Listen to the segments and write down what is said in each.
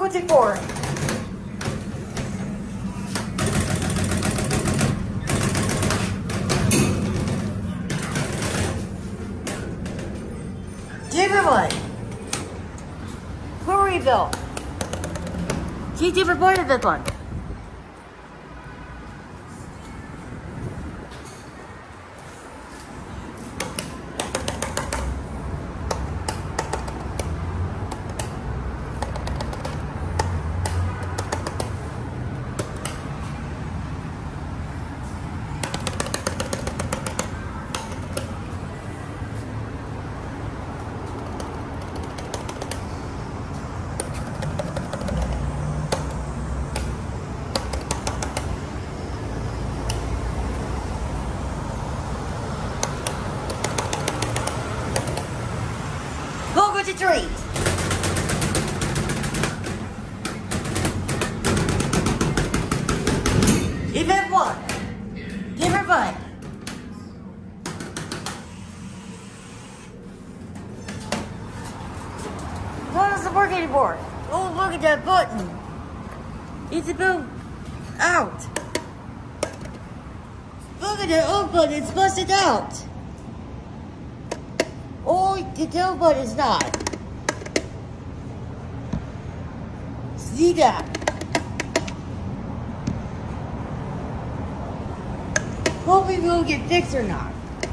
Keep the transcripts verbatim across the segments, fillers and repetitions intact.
Welcome to four. Different one. Who rebuilt? See different point of this one. Welcome to treat. Event one. Different fun. Why doesn't work anymore? Oh, look at that button. It's about out. Look at that off button. It's busted out. Oh, the down button is not. See that? Hope we will get fixed or not.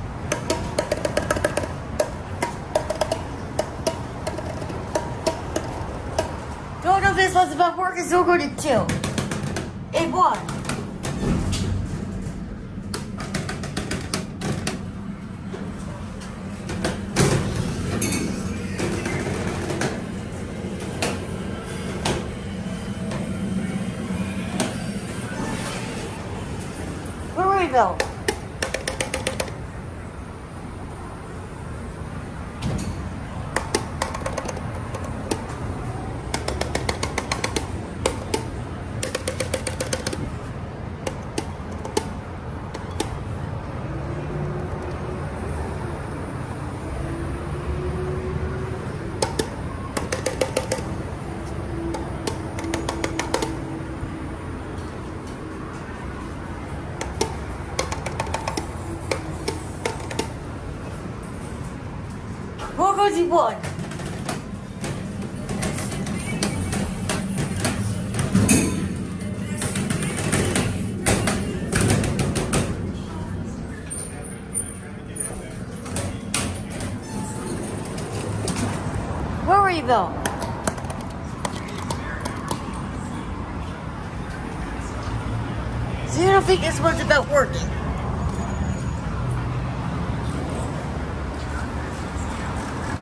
Don't know if this was about working, so we'll go to two. And one. Louisville. What goes you one? Where were you though? So you don't think this one's about working?